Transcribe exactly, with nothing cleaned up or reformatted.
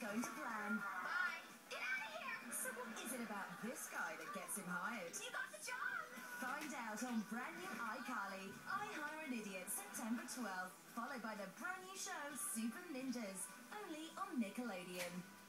going to plan. Bye. Get out of here. So what is it about this guy that gets him hired? You got the job. Find out on brand new Icarly I, Hire an Idiot, September twelfth, followed by the brand new show Super Ninjas, only on Nickelodeon.